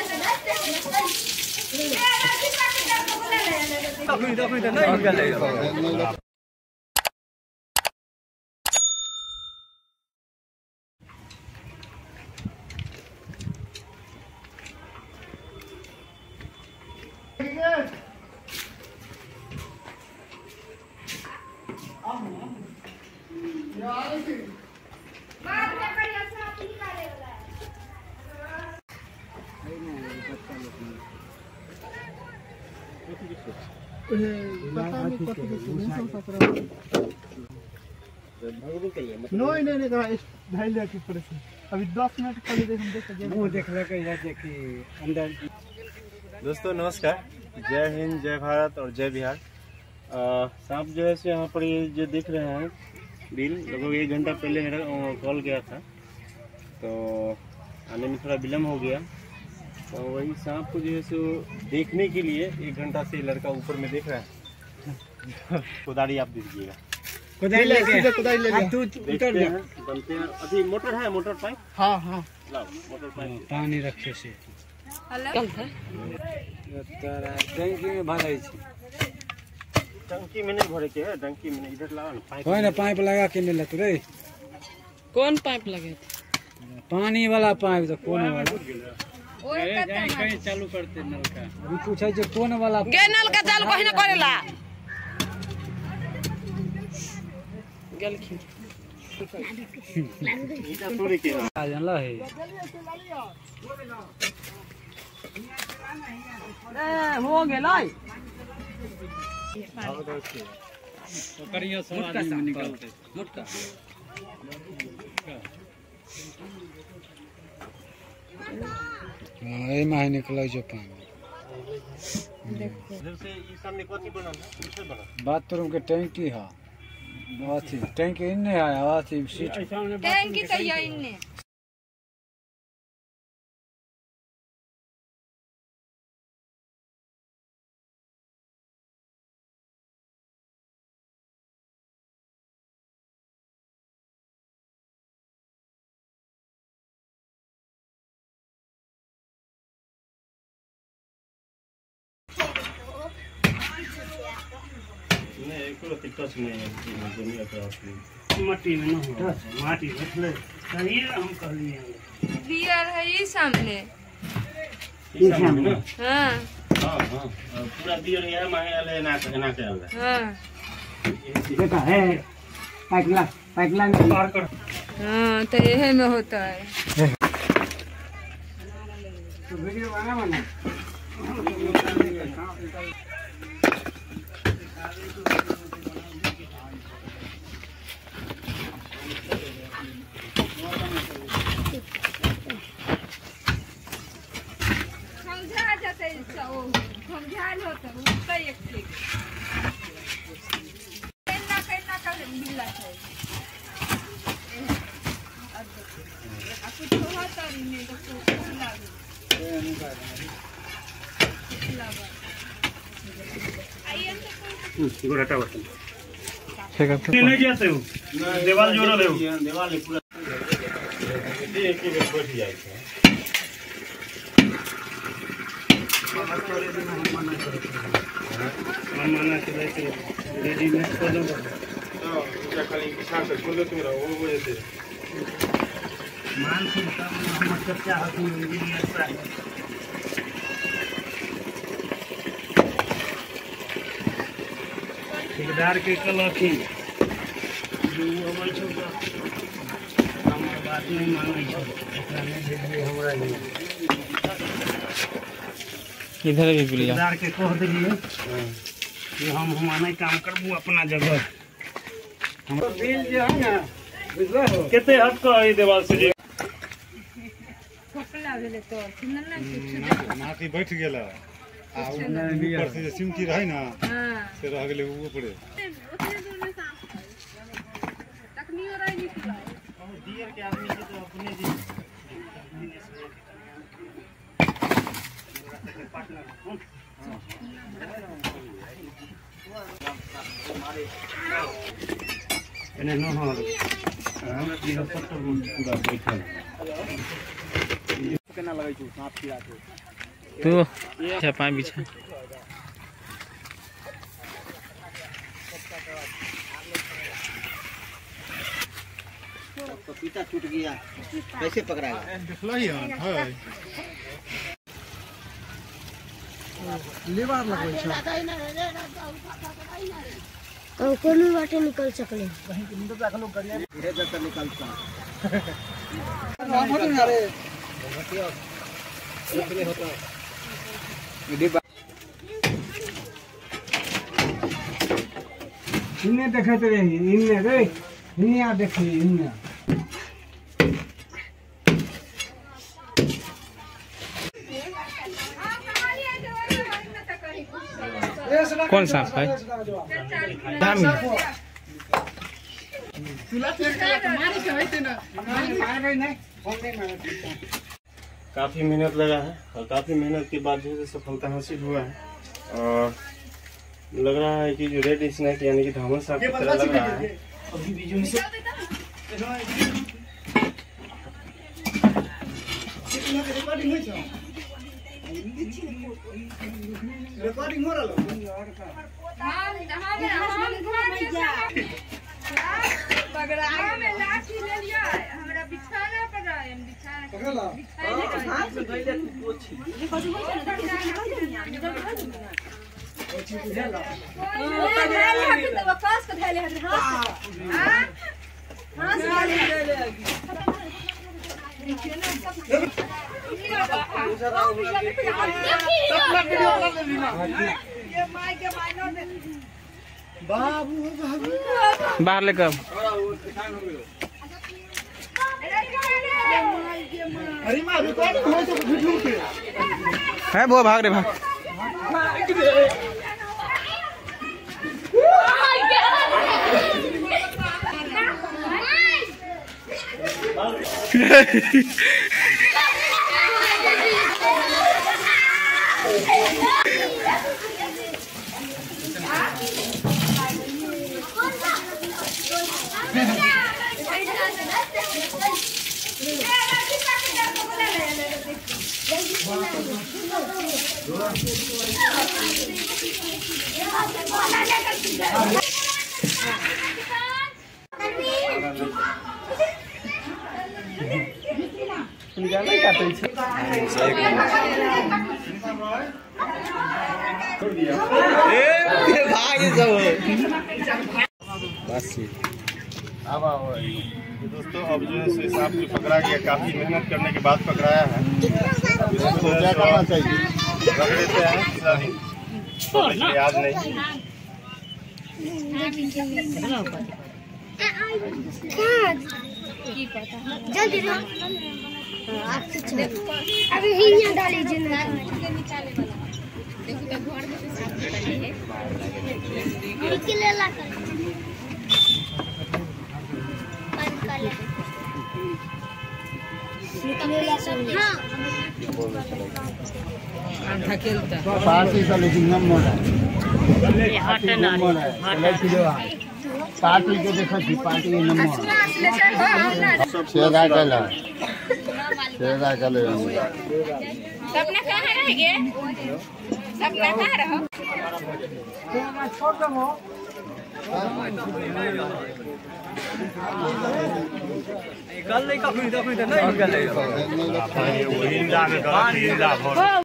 नहीं अभी 10 मिनट पहले हम देख अंदर। दोस्तों नमस्कार, जय हिंद, जय भारत और जय बिहार। सांप जो है यहाँ पर ये जो देख रहे हैं बिल लगभग 1 घंटा पहले मेरा कॉल गया था, तो आने में थोड़ा विलम्ब हो गया। तो वही सांप को जो है सो देखने के लिए 1 घंटा से लड़का ऊपर में देख रहा है। कुदारी आप दीजिएगा, कुदारी ले बनते हैं। अभी मोटर है, मोटर पाइप। हाँ हाँ लाओ मोटर पाइप, पानी रखे से टंकी में भराई छे। टंकी में नहीं भरे के है, टंकी में इधर लाओ ना पाइप। कोई ना पाइप लगा के नहीं लेते रे। कौन पाइप लगे? पानी वाला पाइप तो कौन वाला कहीं चालू करते नलका। अभी पूछे जो कौन वाला के नलका चालू कहीं ना करेला गलखी इधर थोड़ी के आ जानला है। ए हो गेलै करियो सब आदमी निकलते मोटका ए माहे निकलै जो पानी। इधर से ई सामने कोची बनल है, पीछे बनल बाथरूम के टंकी है। अथी टंकी इन्ने है, अथी सीट टैंकी तो ये इन्ने टच नहीं है जमीन पर मट्टी में न हो माटी रखले सही हम कहलिए बियर है ई सामने। ई सामने हां हां हां पूरा बियर है माहे आले ना के आले। हां देखा है पाइपलाइन पार कर। हां तो यही में होता है। तो वीडियो बना समझा जाते समझाल होता उसका एक ठीक कहना कर मिला है। अब कुछ होता नहीं तो कुछ लागे गोराटा बटन ठीक है। नहीं जाते हो दीवार जोड़ ले हो, दीवार पूरा एक ही में बैठ जाए है। मना चले थे रेडीमेड कर दो तो क्या खाली किसान से खोल दो तुम रहो वो वजह से मान के हम चर्चा होती है ऐसा है। ठेकेदार के कलखी जो अबै छौ त हमर बात नहीं मानै छौ, एकरा नहीं भेजिए हमरा नहीं। इधर भी बुलिया ठेकेदार के कह दिलिए कि हम नहीं काम करबू अपना जगह। हम बिल जे है ना बुझलो हो कितने हद का है दीवार से जी कपड़ा भेले तो सुनना कुछ माटी बैठ गेला आ ऊपर से सिमटी रही ना हां से रह गेले ऊपर तकनियो रही नहीं पूरा दियर के आदमी के तो अपने जी एने न हो ये पत्थर पूरा बैठल केना लगै छै सांप कीड़ा के तू अच्छा पाए बिछा। पपीता टूट गया, कैसे पकड़ाएगा? लेबार लगबै छै तो कोनो बाटे निकल सकले कहीं के मुंडा रखलो गरिया रे जत निकलता इन्ने देखत रही इन्ने रे इन्ने देखी इन्ने कौन सा है? दामी काफ़ी मेहनत लगा है और काफ़ी मेहनत के बाद जो है सफलता हासिल हुआ है। और लग रहा है कि जो रेड स्नैक यानी कि धामन साहब की तरह लग रहा है। अभी भी जो है रिकॉर्डिंग हो रहा बाहर लेकर है वो भाग रे भाग। दोस्तों अब जो है सो सांप को पकड़ा गया, काफी मेहनत करने के बाद पकड़ाया है। इसको क्या करना चाहिए? रख देते हैं दूसरा दिन, तो इसलिए आज नहीं। जल्दी अभी हियां डाली जिन्ना देखो तो घर में से साफ डाली है निकले ला कर बंद कर ले निकले ला हां हम धकेलता पार्टी का लेकिन नंबर है हटे ना पार्टी के देखो जी पार्टी नंबर शेरा कला सपना कहाँ रह गए? सपना कहाँ रहो? छोड़ दो कल नहीं का फिर नहीं निकल